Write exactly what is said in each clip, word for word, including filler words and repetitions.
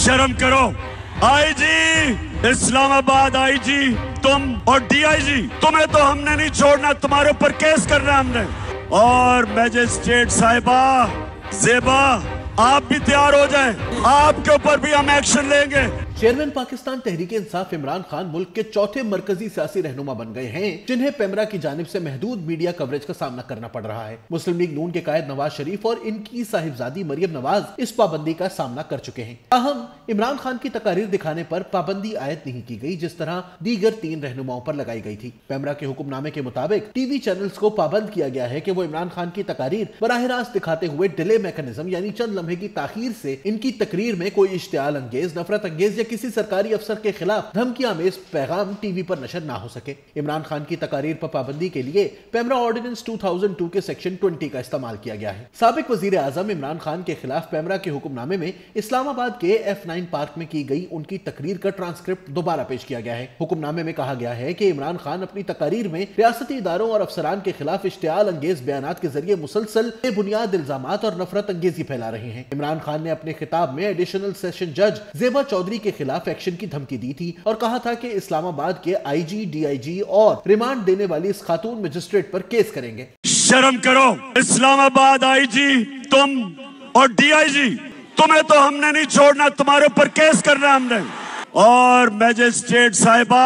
शर्म करो। आई जी इस्लामाबाद आई जी तुम और डी आई जी, तुम्हें तो हमने नहीं छोड़ना, तुम्हारे ऊपर केस करना हमने। और मैजिस्ट्रेट साहिबा ज़ेबा, आप भी तैयार हो जाएं, आपके ऊपर भी हम एक्शन लेंगे। चेयरमैन पाकिस्तान तहरीक-ए-इंसाफ इमरान खान मुल्क के चौथे मरकजी सियासी रहनुमा बन गए हैं, जिन्हें पेमरा की जानिब से महदूद मीडिया कवरेज का सामना करना पड़ रहा है। मुस्लिम लीग नून के कायद नवाज शरीफ और इनकी साहिबजादी मरियम नवाज इस पाबंदी का सामना कर चुके हैं। अहम इमरान खान की तकारीर दिखाने पर पाबंदी आयद नहीं की गई, जिस तरह दीगर तीन रहनुमाओं पर लगाई गई थी। पेमरा के हुक्मनामे के मुताबिक टीवी चैनल्स को पाबंद किया गया है कि वो इमरान खान की तकारीर बराह रास्त दिखाते हुए डिले मैकेनिज्म यानी चंद लम्हे की ताखीर से इनकी तकरीर में कोई इश्तियाल अंगेज, नफरत अंगेज या किसी सरकारी अफसर के खिलाफ धमकियां में पैगाम टीवी पर नशर ना हो सके। इमरान खान की तकारीर पर पाबंदी के लिए पेमरा ऑर्डिनेंस दो हज़ार दो के सेक्शन बीस का इस्तेमाल किया गया है। साबिक वजीर आजम इमरान खान के खिलाफ पेमरा के हुक्मनामे में इस्लामाबाद के एफ नाइन पार्क में की गई उनकी तकरीर का ट्रांसक्रिप्ट दोबारा पेश किया गया है। हुक्मनामे में कहा गया है कि इमरान खान अपनी तकारीर में रियासती इदारों और अफसरान के खिलाफ इश्तियाल अंगेज बयानात के जरिए मुसलसल बेबुनियाद इल्जामात और नफरत अंगेजी फैला रहे हैं। इमरान खान ने अपने खिताब में एडिशनल सेशन जज ज़ेबा चौधरी के खिलाफ एक्शन की धमकी दी थी और कहा था कि इस्लामाबाद के आई जी, डी आई जी और रिमांड देने वाली इस खातून मजिस्ट्रेट पर केस करेंगे। शर्म करो। इस्लामाबाद आई जी तुम और डी आई जी, तुम्हें तो हमने नहीं छोड़ना, तुम्हारे ऊपर केस करना हमने। और मैजिस्ट्रेट साहिबा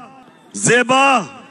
ज़ेबा,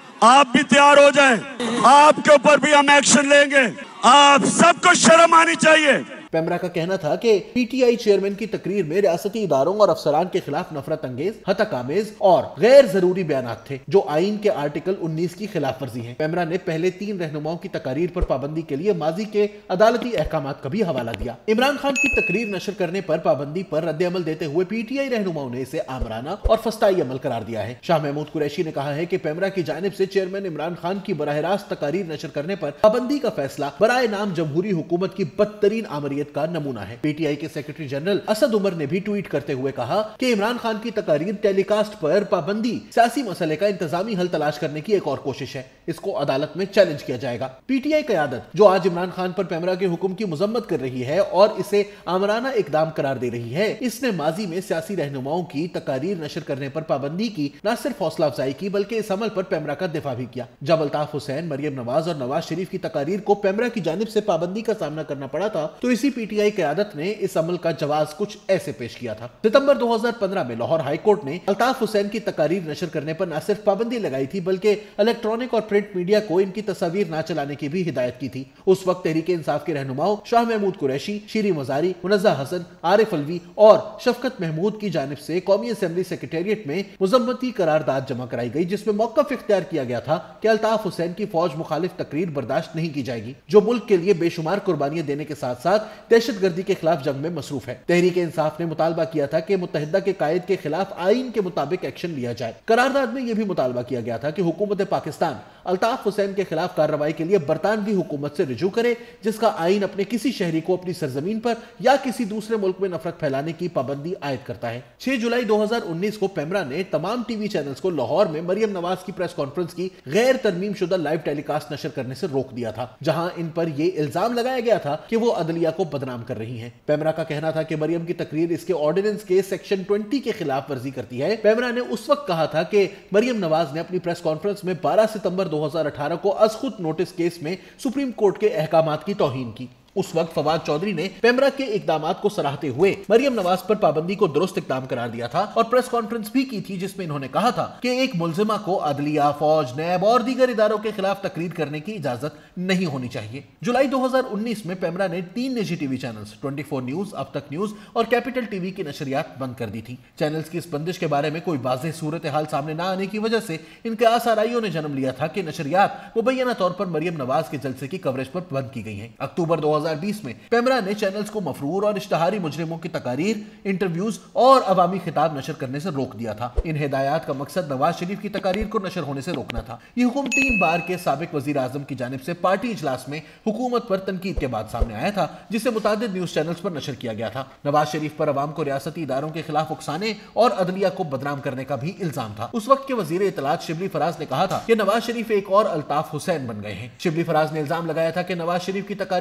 आप भी तैयार हो जाएं, आपके ऊपर भी हम एक्शन लेंगे। आप सबको शर्म आनी चाहिए। पेमरा का कहना था कि पीटीआई चेयरमैन की तकरीर में रियासती इदारों और अफसरान के खिलाफ नफरत अंगेज, हतक आमेज और गैर जरूरी बयानात थे, जो आइन के आर्टिकल उन्नीस की खिलाफ वर्जी है। पेमरा ने पहले तीन रहनुमाओं की तकारीर पर पाबंदी के लिए माजी के अदालती अहकामात का भी हवाला दिया। इमरान खान की तकरीर नशर करने पर पाबंदी पर रद्द अमल देते हुए पीटीआई रहनुमाओं ने इसे आमराना और फस्ताई अमल करार दिया है। शाह महमूद कुरैशी ने कहा है कि पेमरा की जानिब से चेयरमैन इमरान खान की बराह रास्त तकारीर नशर करने पर पाबंदी का फैसला बराए नाम जमहूरी हुकूमत की बदतरीन आमरियत का नमूना है। पीटीआई के सेक्रेटरी जनरल असद उमर ने भी ट्वीट करते हुए कहा कि इमरान खान की तकारीर टेलीकास्ट पर पाबंदी सियासी मसले का इंतजामी हल तलाश करने की एक और कोशिश है। इसको अदालत में चैलेंज किया जाएगा। पीटीआई क़यादत जो आज इमरान खान पर पेमरा के हुक्म की मजम्मत कर रही है और इसे आमराना इकदाम करार दे रही है, इसने माजी में सियासी रहनुमाओं की तकारीर नशर करने पर पाबंदी की न सिर्फ हौसला अफजाई की बल्कि इस अमल पर पेमरा का दिफा भी किया। जब अल्ताफ हुसैन, मरियम नवाज और नवाज शरीफ की तकारीर को पेमरा की जानिब से पाबंदी का सामना करना पड़ा था, तो इसी पीटीआई क़यादत ने इस अमल का जवाब कुछ ऐसे पेश किया था। सितंबर दो हज़ार पंद्रह में लाहौर हाई कोर्ट ने अल्ताफ हुसैन की तकारीर नशर करने पर न सिर्फ पाबंदी लगाई थी बल्कि इलेक्ट्रॉनिक और प्रिंट मीडिया को इनकी तस्वीर न चलाने की भी हिदायत की थी। उस वक्त तहरीक इंसाफ के रहनुमाओं शाह महमूद कुरैशी, शीरी मजारी, मुनज़्ज़ा हसन, आरिफ अलवी और शफकत महमूद की जानिब से कौमी असेंबली सेक्रेटेरिएट में मुजम्मती करारदाद जमा कराई गई, जिसमें मौक़िफ़ इख्तियार किया गया था कि अल्ताफ हुसैन की फौज मुखालिफ तकरीर बर्दाश्त नहीं की जाएगी, जो मुल्क के लिए बेशुमार कुर्बानियां देने के साथ साथ दहशतगर्दी के खिलाफ जंग में मसरूफ है। तहरीक इंसाफ ने मुतालबा किया था कि मुत्तहिदा के कायद के खिलाफ आइन के मुताबिक एक्शन लिया जाए। करारदाद में यह भी मुतालबा किया गया था कि हुकूमत पाकिस्तान अल्ताफ हुसैन के खिलाफ कार्रवाई के लिए बरतानवी हुकूमत से रुजू करे, जिसका आइन अपने किसी शहरी को अपनी सरजमीन पर या किसी दूसरे मुल्क में नफरत फैलाने की पाबंदी आयद करता है। छह जुलाई दो हज़ार उन्नीस को पेमरा ने तमाम टीवी चैनल्स को लाहौर में मरियम नवाज की प्रेस कॉन्फ्रेंस की गैर तरमीम शुदा लाइव टेलीकास्ट नशर करने से रोक दिया था, जहां इन पर यह इल्जाम लगाया गया था कि वो अदलिया को बदनाम कर रही हैं। पेमरा का कहना था कि मरियम की तकरीर इसके ऑर्डिनेंस के सेक्शन बीस के खिलाफ वर्जी करती है। पेमरा ने उस वक्त कहा था कि मरियम नवाज ने अपनी प्रेस कॉन्फ्रेंस में बारह सितंबर दो हज़ार अठारह को अज़ख़ुद नोटिस केस में सुप्रीम कोर्ट के अहकामात की तौहीन की। उस वक्त फवाद चौधरी ने पेमरा के इकदामात को सराहते हुए मरियम नवाज पर पाबंदी को दुरुस्त इकदाम करार दिया था और प्रेस कॉन्फ्रेंस भी की थी, जिसमें इन्होंने कहा था कि एक मुल्जिमा को अदलिया, फौज, नैब और दीगर इदारों के खिलाफ तकरीर करने की इजाजत नहीं होनी चाहिए। जुलाई दो हज़ार उन्नीस में पेमरा ने तीन निजी टीवी चैनल्स चौबीस न्यूज, अब तक न्यूज और कैपिटल टीवी की नशरियात बंद कर दी थी। चैनल्स की इस बंदिश के बारे में कोई वाज़ेह सूरत हाल सामने न आने की वजह से इनके आसाराइयों ने जन्म लिया था कि नशरियात मुबैना तौर पर मरियम नवाज के जलसे की कवरेज पर बंद की गई है। अक्टूबर दो हज़ार बीस में पेमरा ने चैनल्स को मफरूर और इश्तहारी मुजरिमों की तकारीर, इंटरव्यूज और अवामी खिताब नशर करने से रोक दिया था। इन हिदायत का मकसद नवाज शरीफ की तकारीर को नशर होने से रोकना था। ये हुक्म तीन बार के साबिक वजीर आजम की जानिब से पार्टी इजलास में हुकूमत पर तनकीद के बाद सामने आया था, जिसे मुतादिद न्यूज चैनल्स पर नशर किया गया था। नवाज शरीफ पर अवाम को रियासती इदारों के खिलाफ उकसाने और अदलिया को बदनाम करने का भी इल्जाम था। उस वक्त के वजीर इत्तलात शिबली फराज ने कहा था कि नवाज शरीफ एक और अल्ताफ हुसैन बन गए हैं। शिबली फराज ने इल्जाम लगाया था कि नवाज शरीफ की तकारीर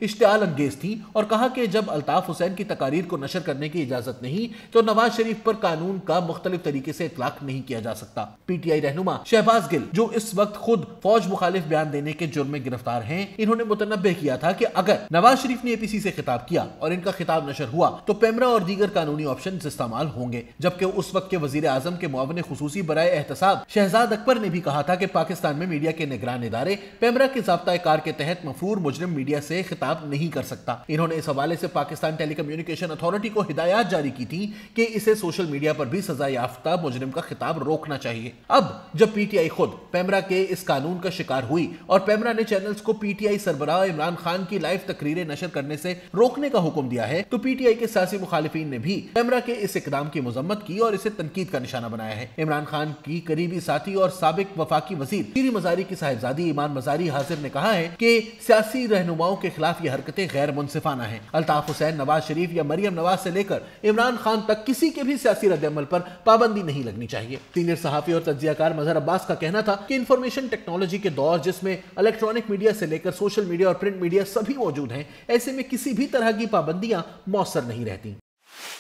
اشتعال انگیز تھی اور کہا کہ جب الطاف حسین کی تقاریر کو نشر کرنے کی اجازت نہیں تو نواز شریف پر قانون کا مختلف طریقے سے اطلاق نہیں کیا جا سکتا۔ پی ٹی آئی رہنما شہباز گل جو اس وقت خود فوج مخالف بیان دینے کے جرم میں گرفتار ہیں، انہوں نے متنبہ کیا تھا کہ اگر نواز شریف نے اے پی سی سے خطاب کیا اور ان کا خطاب نشر ہوا تو پیمرا اور دیگر قانونی آپشنز استعمال ہوں گے، جبکہ اس وقت کے وزیر اعظم کے معاون خصوصی برائے احتساب شہزاد اکبر نے بھی کہا تھا کہ پاکستان میں میڈیا کے نگران ادارے پیمرا کے ضابطہ کار کے تحت مفرور مجرم میڈیا سے خطاب نہیں کر سکتا۔ انہوں نے اس حوالے سے پاکستان ٹیلی کمیونیکیشن اتھارٹی کو ہدایات جاری کی تھی کہ اسے سوشل میڈیا پر بھی سزا یافتہ مجرم کا خطاب روکنا چاہیے۔ اب جب پی ٹی آئی خود پیمرا کے اس قانون کا شکار ہوئی اور پیمرا نے چینلز کو پی ٹی آئی سربراہ عمران خان کی لائیو تقریریں نشر کرنے سے روکنے کا حکم دیا ہے تو پی ٹی آئی کے سیاسی مخالفین نے بھی پیمرا کے اس اقدام کی مذمت کی اور اسے تنقید کا نشانہ بنایا ہے۔ عمران خان کی قریبی ساتھی اور سابق وفاقی وزیر شیری مزاری کی صاحبزادی ایمان مزاری حاضر نے کہا ہے کہ سیاسی رہنماؤں کے خلاف یہ حرکتیں غیر منصفانہ ہیں۔ الطاف حسین، نواز شریف یا مریم نواز سے لے کر عمران خان تک کسی کے بھی سیاسی رد عمل پر پابندی نہیں لگنی چاہیے۔ سینئر صحافی اور تجزیہ کار مظہر عباس کا کہنا تھا کہ انفارمیشن ٹیکنالوجی کے دور جس میں الیکٹرانک میڈیا سے لے کر سوشل میڈیا اور پرنٹ میڈیا سبھی موجود ہیں، ایسے میں کسی بھی طرح کی پابندیاں مؤثر نہیں رہتی۔